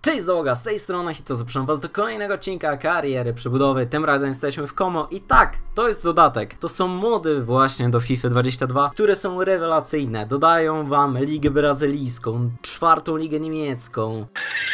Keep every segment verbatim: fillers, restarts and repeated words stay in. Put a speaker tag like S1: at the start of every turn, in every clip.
S1: Cześć załoga, z tej strony Hito, zapraszam was do kolejnego odcinka kariery przebudowy. Tym razem jesteśmy w Como i tak, to jest dodatek. To są mody właśnie do FIFA dwadzieścia dwa, które są rewelacyjne. Dodają wam ligę brazylijską, czwartą ligę niemiecką,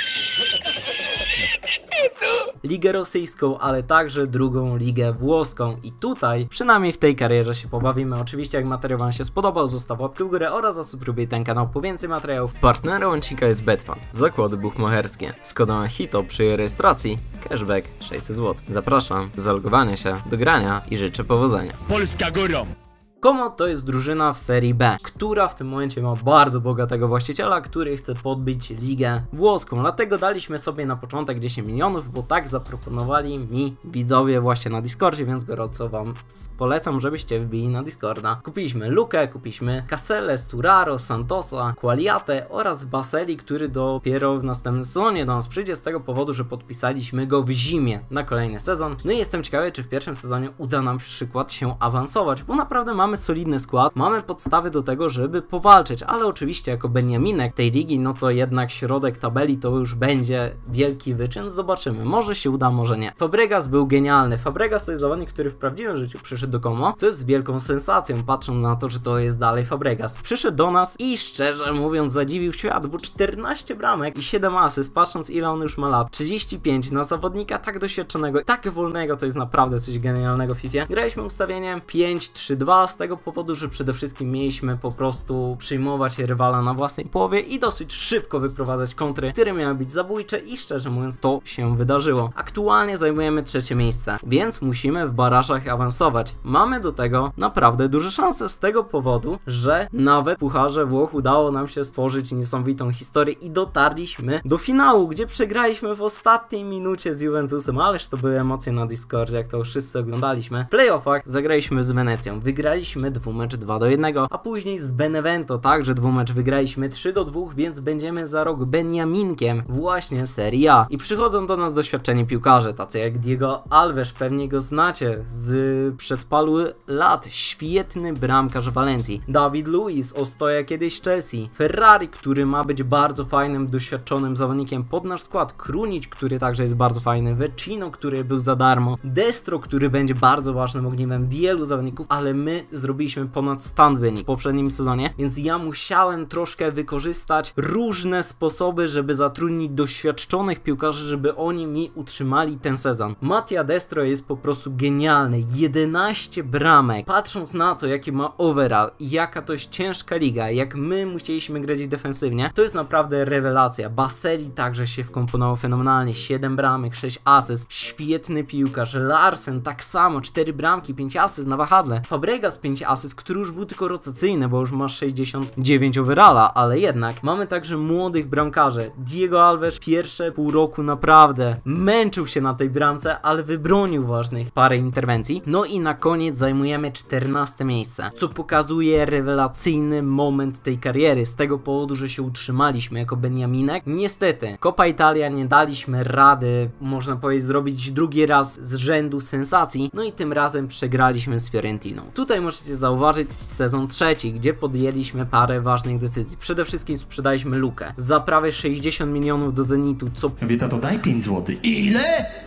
S1: ligę rosyjską, ale także drugą ligę włoską. I tutaj, przynajmniej w tej karierze się pobawimy. Oczywiście jak materiał wam się spodobał, zostaw łapkę w górę oraz zasubskrybuj ten kanał po więcej materiałów. Partnerem odcinka jest Betfan, zakłady buchmacherskie. Z kodem Hito przy rejestracji cashback sześćset złotych. Zapraszam do zalogowania się, do grania i życzę powodzenia.
S2: Polska górą!
S1: Como to jest drużyna w serii B, która w tym momencie ma bardzo bogatego właściciela, który chce podbić ligę włoską. Dlatego daliśmy sobie na początek dziesięć milionów, bo tak zaproponowali mi widzowie właśnie na Discordzie, więc gorąco wam polecam, żebyście wbili na Discorda. Kupiliśmy Lukę, kupiliśmy Caselle, Sturaro, Santosa, Qualiate oraz Baseli, który dopiero w następnym sezonie do nas przyjdzie z tego powodu, że podpisaliśmy go w zimie na kolejny sezon. No i jestem ciekawy, czy w pierwszym sezonie uda nam przykład się awansować, bo naprawdę mamy Mamy solidny skład, mamy podstawy do tego, żeby powalczyć, ale oczywiście jako Beniaminek tej ligi, no to jednak środek tabeli to już będzie wielki wyczyn, zobaczymy, może się uda, może nie. Fabregas był genialny, Fabregas to jest zawodnik, który w prawdziwym życiu przyszedł do Como, co jest wielką sensacją, patrząc na to, że to jest dalej Fabregas. Przyszedł do nas i szczerze mówiąc zadziwił świat, bo czternaście bramek i siedem asyst, patrząc ile on już ma lat, trzydzieści pięć na zawodnika tak doświadczonego, tak wolnego, to jest naprawdę coś genialnego w FIFA. Graliśmy ustawieniem pięć trzy dwa, z tego powodu, że przede wszystkim mieliśmy po prostu przyjmować rywala na własnej połowie i dosyć szybko wyprowadzać kontry, które miały być zabójcze i szczerze mówiąc to się wydarzyło. Aktualnie zajmujemy trzecie miejsce, więc musimy w barażach awansować. Mamy do tego naprawdę duże szanse z tego powodu, że nawet w Pucharze Włoch udało nam się stworzyć niesamowitą historię i dotarliśmy do finału, gdzie przegraliśmy w ostatniej minucie z Juventusem, ależ to były emocje na Discordzie, jak to wszyscy oglądaliśmy. W playoffach zagraliśmy z Wenecją, wygraliśmy dwumecz dwa do jednego, a później z Benevento także dwumecz wygraliśmy trzy do dwóch, więc będziemy za rok Beniaminkiem właśnie Serie A. I przychodzą do nas doświadczeni piłkarze, tacy jak Diego Alves, pewnie go znacie z przed paru lat, świetny bramkarz Walencji, David Luiz, ostoja kiedyś Chelsea, Ferrari, który ma być bardzo fajnym, doświadczonym zawodnikiem pod nasz skład, Krunic, który także jest bardzo fajny, Vecino, który był za darmo, Destro, który będzie bardzo ważnym ogniwem wielu zawodników, ale my zrobiliśmy ponad stan wynik w poprzednim sezonie, więc ja musiałem troszkę wykorzystać różne sposoby, żeby zatrudnić doświadczonych piłkarzy, żeby oni mi utrzymali ten sezon. Mattia Destro jest po prostu genialny, jedenaście bramek, patrząc na to jaki ma overall i jaka to jest ciężka liga, jak my musieliśmy grać defensywnie, to jest naprawdę rewelacja. Baseli także się wkomponował fenomenalnie, siedem bramek, sześć asyst, świetny piłkarz, Larsen tak samo, cztery bramki, pięć asyst na wahadle, Fabregas pięć asyst, który już był tylko rotacyjny, bo już ma sześćdziesiąt dziewięć overalla, ale jednak mamy także młodych bramkarzy. Diego Alves pierwsze pół roku naprawdę męczył się na tej bramce, ale wybronił ważnych parę interwencji. No i na koniec zajmujemy czternaste miejsce, co pokazuje rewelacyjny moment tej kariery, z tego powodu, że się utrzymaliśmy jako Beniaminek. Niestety, Coppa Italia nie daliśmy rady, można powiedzieć, zrobić drugi raz z rzędu sensacji, no i tym razem przegraliśmy z Fiorentiną. Tutaj możecie zauważyć sezon trzeci, gdzie podjęliśmy parę ważnych decyzji. Przede wszystkim sprzedaliśmy Lukę za prawie sześćdziesiąt milionów do Zenitu, co
S2: Wieta, to daj pięć złotych. Ile?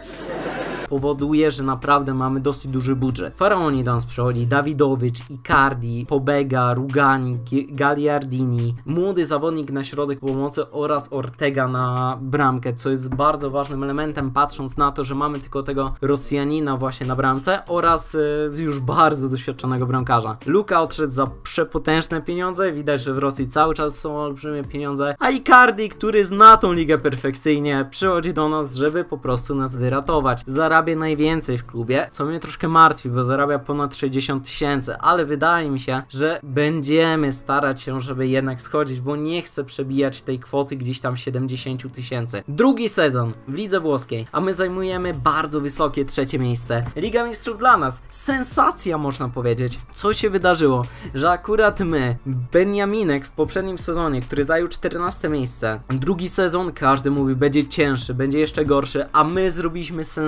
S1: powoduje, że naprawdę mamy dosyć duży budżet. Faraoni do nas przychodzi, Dawidowicz, Icardi, Pobega, Rugani, Gagliardini, młody zawodnik na środek pomocy oraz Ortega na bramkę, co jest bardzo ważnym elementem, patrząc na to, że mamy tylko tego Rosjanina właśnie na bramce oraz y, już bardzo doświadczonego bramkarza. Luka odszedł za przepotężne pieniądze, widać, że w Rosji cały czas są olbrzymie pieniądze, a Icardi, który zna tą ligę perfekcyjnie, przychodzi do nas, żeby po prostu nas wyratować. Zarabia najwięcej w klubie, co mnie troszkę martwi, bo zarabia ponad sześćdziesiąt tysięcy, ale wydaje mi się, że będziemy starać się, żeby jednak schodzić, bo nie chcę przebijać tej kwoty gdzieś tam siedemdziesiąt tysięcy. Drugi sezon w lidze włoskiej, a my zajmujemy bardzo wysokie trzecie miejsce. Liga Mistrzów dla nas. Sensacja, można powiedzieć. Co się wydarzyło? Że akurat my, Beniaminek w poprzednim sezonie, który zajął czternaste miejsce, drugi sezon każdy mówi, będzie cięższy, będzie jeszcze gorszy, a my zrobiliśmy sensację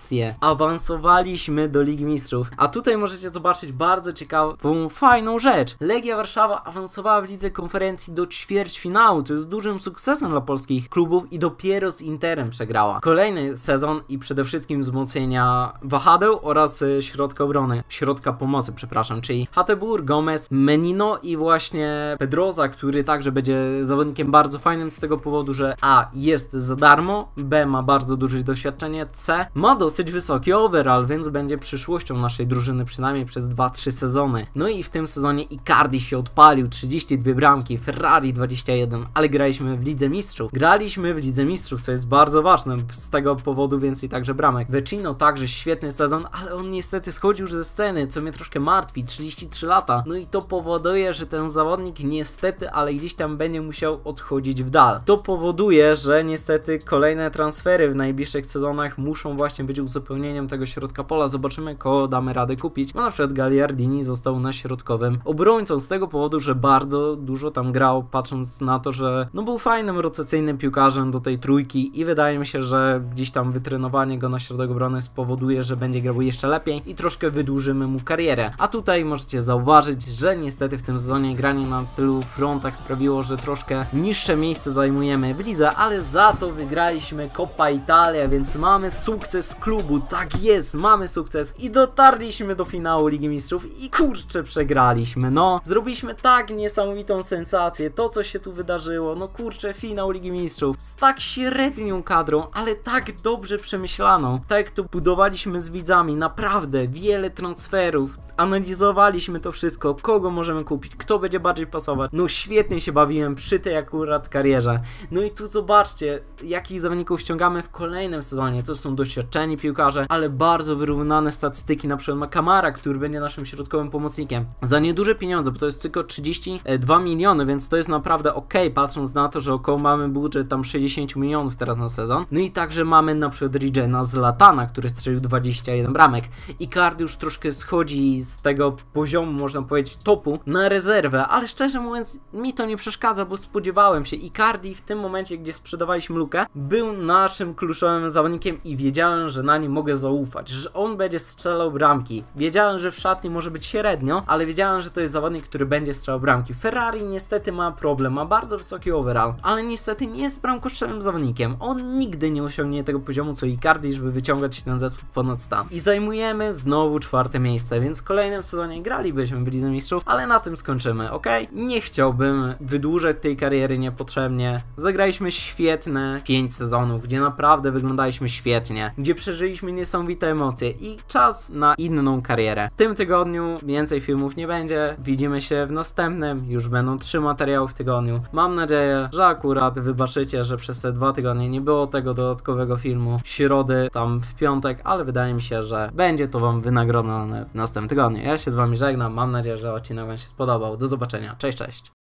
S1: gratulacje, awansowaliśmy do Ligi Mistrzów. A tutaj możecie zobaczyć bardzo ciekawą, fajną rzecz. Legia Warszawa awansowała w Lidze Konferencji do ćwierćfinału, co jest dużym sukcesem dla polskich klubów i dopiero z Interem przegrała. Kolejny sezon i przede wszystkim wzmocnienia wahadeł oraz y, środka obrony, środka pomocy, przepraszam, czyli Hateboer, Gomez, Menino i właśnie Pedroza, który także będzie zawodnikiem bardzo fajnym z tego powodu, że A jest za darmo, B ma bardzo duże doświadczenie, C ma dosyć wysoki overall, więc będzie przyszłością naszej drużyny przynajmniej przez dwa trzy sezony. No i w tym sezonie Icardi się odpalił, trzydzieści dwie bramki, Ferrari dwadzieścia jeden, ale graliśmy w Lidze Mistrzów. Graliśmy w Lidze Mistrzów, co jest bardzo ważne, z tego powodu więcej także bramek. Vecino także świetny sezon, ale on niestety schodził już ze sceny, co mnie troszkę martwi, trzydzieści trzy lata. No i to powoduje, że ten zawodnik niestety, ale gdzieś tam będzie musiał odchodzić w dal. To powoduje, że niestety kolejne transfery w najbliższych sezonach muszą właśnie być uzupełnieniem tego środka pola. Zobaczymy, kogo damy radę kupić. No na przykład Gagliardini został na środkowym obrońcą z tego powodu, że bardzo dużo tam grał, patrząc na to, że no był fajnym rotacyjnym piłkarzem do tej trójki i wydaje mi się, że gdzieś tam wytrenowanie go na środek obrony spowoduje, że będzie grał jeszcze lepiej i troszkę wydłużymy mu karierę. A tutaj możecie zauważyć, że niestety w tym sezonie granie na tylu frontach sprawiło, że troszkę niższe miejsce zajmujemy w lidze, ale za to wygraliśmy Coppa Italia, więc mamy sukces klubu, tak jest, mamy sukces i dotarliśmy do finału Ligi Mistrzów i kurczę przegraliśmy, no zrobiliśmy tak niesamowitą sensację, to co się tu wydarzyło, no kurczę, finał Ligi Mistrzów z tak średnią kadrą, ale tak dobrze przemyślaną, tak jak tu budowaliśmy z widzami, naprawdę wiele transferów, analizowaliśmy to wszystko, kogo możemy kupić, kto będzie bardziej pasować, no świetnie się bawiłem przy tej akurat karierze. No i tu zobaczcie, jakich zawodników ściągamy w kolejnym sezonie, to są doświadczeni piłkarze, ale bardzo wyrównane statystyki, na przykład ma Kamara, który będzie naszym środkowym pomocnikiem, za nieduże pieniądze, bo to jest tylko trzydzieści dwa miliony, więc to jest naprawdę ok, patrząc na to, że około mamy budżet tam sześćdziesiąt milionów teraz na sezon. No i także mamy na przykład Rigena Zlatana, który strzelił dwadzieścia jeden bramek. Icardi już troszkę schodzi z tego poziomu, można powiedzieć, topu na rezerwę, ale szczerze mówiąc mi to nie przeszkadza, bo spodziewałem się. Icardi w tym momencie, gdzie sprzedawaliśmy Lukę, był naszym kluczowym zawodnikiem i wiedziałem, że na nim mogę zaufać, że on będzie strzelał bramki. Wiedziałem, że w szatni może być średnio, ale wiedziałem, że to jest zawodnik, który będzie strzelał bramki. Ferrari niestety ma problem, ma bardzo wysoki overall, ale niestety nie jest bramkostrzelnym zawodnikiem. On nigdy nie osiągnie tego poziomu co Icardi, żeby wyciągać ten zespół ponad stan. I zajmujemy znowu czwarte miejsce, więc w kolejnym sezonie gralibyśmy w Lidze Mistrzów, ale na tym skończymy, ok? Nie chciałbym wydłużać tej kariery niepotrzebnie. Zagraliśmy świetne pięć sezonów, gdzie naprawdę wyglądaliśmy świetnie, gdzie przeżyliśmy niesamowite emocje i czas na inną karierę. W tym tygodniu więcej filmów nie będzie, widzimy się w następnym, już będą trzy materiały w tygodniu. Mam nadzieję, że akurat wybaczycie, że przez te dwa tygodnie nie było tego dodatkowego filmu w środę, tam w piątek, ale wydaje mi się, że będzie to wam wynagrodzone w następnym tygodniu. Ja się z wami żegnam, mam nadzieję, że odcinek wam się spodobał. Do zobaczenia, cześć, cześć!